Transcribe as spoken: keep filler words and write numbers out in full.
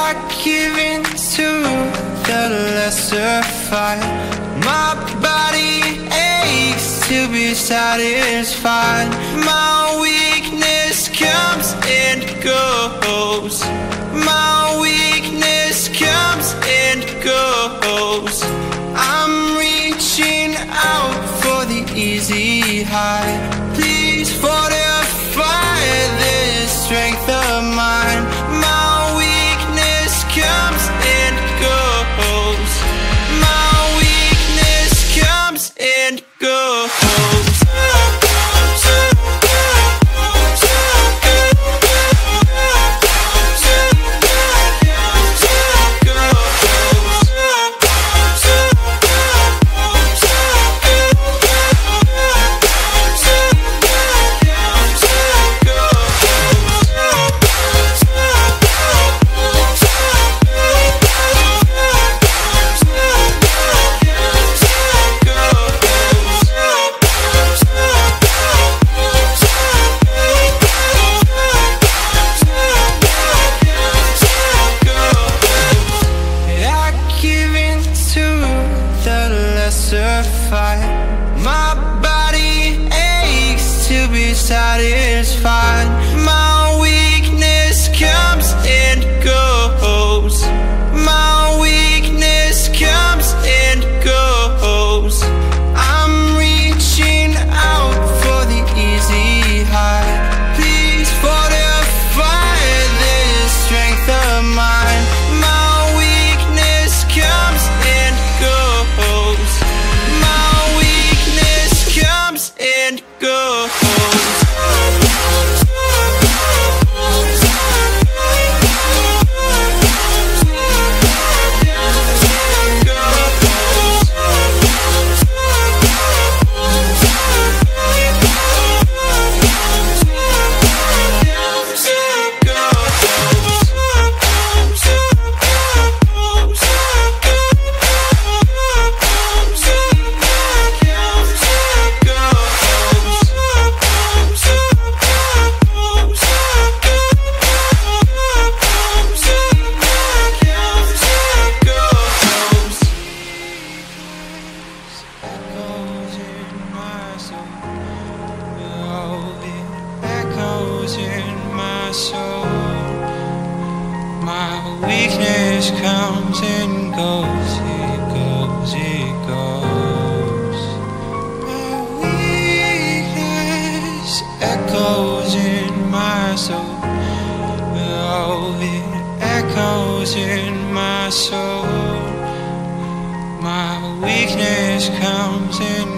I give in to the lesser fight. My body aches to be satisfied. My weakness comes and goes. My weakness comes and goes. I'm reaching out for the easy high. Please fortify this strength of mine. My weakness comes and goes. My weakness comes and goes. My body aches to be satisfied. My weakness comes and goes. My weakness comes and goes. I'm reaching out for the easy high. Please fortify this strength of mine. My weakness comes and goes. And go. In my soul, my weakness comes and goes, it goes, it goes. My weakness echoes in my soul. Oh, it echoes in my soul. My weakness comes and